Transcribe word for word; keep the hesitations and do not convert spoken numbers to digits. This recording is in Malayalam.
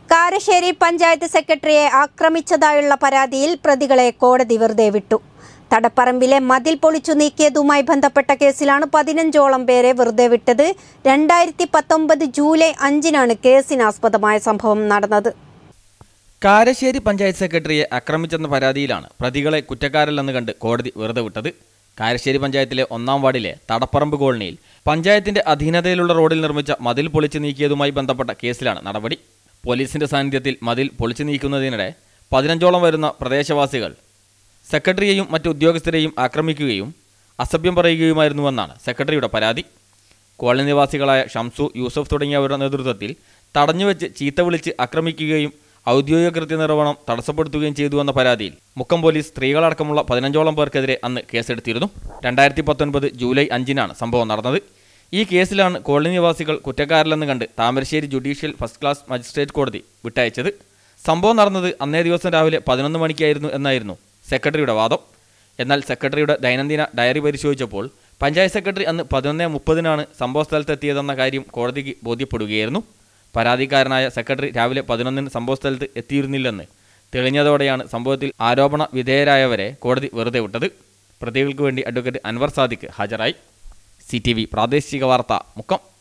കാരശ്ശേരി പഞ്ചായത്ത് സെക്രട്ടറിയെ ആക്രമിച്ചതായുള്ള പരാതിയിൽ പ്രതികളെ കോടതി വെറുതെ വിട്ടു. തടപ്പറമ്പിലെ മതിൽ പൊളിച്ചു നീക്കിയതുമായി ബന്ധപ്പെട്ട കേസിലാണ് പതിനഞ്ചോളം പേരെ വെറുതെ വിട്ടത്. രണ്ടായിരത്തി പത്തൊമ്പത് ജൂലൈ അഞ്ചിനാണ് കേസിനാസ്പദമായ സംഭവം നടന്നത്. കാരശ്ശേരി പഞ്ചായത്ത് സെക്രട്ടറിയെ ആക്രമിച്ചെന്ന പരാതിയിലാണ് പ്രതികളെ കുറ്റക്കാരല്ലെന്ന് കണ്ട് കോടതി വെറുതെ വിട്ടത്. കാരശ്ശേരി പഞ്ചായത്തിലെ ഒന്നാം വാർഡിലെ തടപ്പറമ്പ് കോളനിയിൽ പഞ്ചായത്തിന്റെ അധീനതയിലുള്ള റോഡിൽ നിർമ്മിച്ച മതിൽ പൊളിച്ചു നീക്കിയതുമായി ബന്ധപ്പെട്ട കേസിലാണ് നടപടി. പോലീസിന്റെ സാന്നിധ്യത്തിൽ മതിൽ പൊളിച്ചു നീക്കുന്നതിനിടെ പതിനഞ്ചോളം വരുന്ന പ്രദേശവാസികൾ സെക്രട്ടറിയെയും മറ്റു ഉദ്യോഗസ്ഥരെയും ആക്രമിക്കുകയും അസഭ്യം പറയുകയുമായിരുന്നുവെന്നാണ് സെക്രട്ടറിയുടെ പരാതി. കോളനി നിവാസികളായ ഷംസു, യൂസഫ് തുടങ്ങിയവരുടെ നേതൃത്വത്തിൽ തടഞ്ഞുവെച്ച് ചീത്ത വിളിച്ച് ആക്രമിക്കുകയും ഔദ്യോഗിക കൃത്യനിർവഹണം തടസ്സപ്പെടുത്തുകയും ചെയ്തുവെന്ന പരാതിയിൽ മുക്കം പോലീസ് സ്ത്രീകളടക്കമുള്ള പതിനഞ്ചോളം പേർക്കെതിരെ അന്ന് കേസെടുത്തിരുന്നു. രണ്ടായിരത്തി പത്തൊൻപത് ജൂലൈ അഞ്ചിനാണ് സംഭവം നടന്നത്. ഈ കേസിലാണ് കോളനി നിവാസികൾ കുറ്റക്കാരില്ലെന്ന് കണ്ട് Thamarassery judicial first class magistrate കോടതി വിട്ടയച്ചത്. സംഭവം നടന്നത് അന്നേ ദിവസം രാവിലെ പതിനൊന്ന് മണിക്കായിരുന്നു എന്നായിരുന്നു സെക്രട്ടറിയുടെ വാദം. എന്നാൽ സെക്രട്ടറിയുടെ ദൈനംദിന ഡയറി പരിശോധിച്ചപ്പോൾ പഞ്ചായത്ത് സെക്രട്ടറി അന്ന് പതിനൊന്ന് മുപ്പതിനാണ് സംഭവസ്ഥലത്തെത്തിയതെന്ന കാര്യം കോടതിക്ക് ബോധ്യപ്പെടുകയായിരുന്നു. പരാതിക്കാരനായ സെക്രട്ടറി രാവിലെ പതിനൊന്നിന് സംഭവസ്ഥലത്ത് എത്തിയിരുന്നില്ലെന്ന് തെളിഞ്ഞതോടെയാണ് സംഭവത്തിൽ ആരോപണ വിധേയരായവരെ കോടതി വെറുതെ വിട്ടത്. പ്രതികൾക്ക് വേണ്ടി അഡ്വക്കേറ്റ് അൻവർ സാദിഖ് ഹാജരായി. സി ടി വി പ്രാദേശിക വാർത്ത മുക്കം.